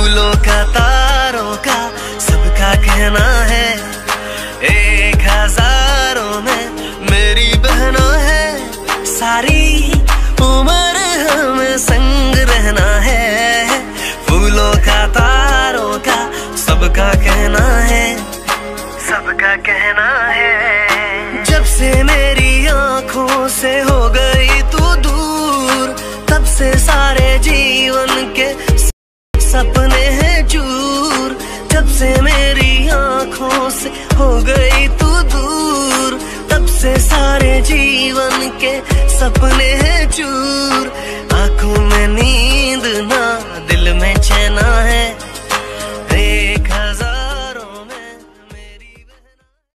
फूलों का तारों का सबका कहना है, 1000 में मेरी बहना है। सारी उम्र हमें संग रहना है, फूलों का तारों का सबका कहना है, सबका कहना है। जब से मेरी आंखों से हो गई तू दूर, तब से सारे जीवन के सपने हैं चूर। जब से मेरी आंखों से हो गई तू दूर, तब से सारे जीवन के सपने हैं चूर। आंखों में नींद ना, दिल में चैन है,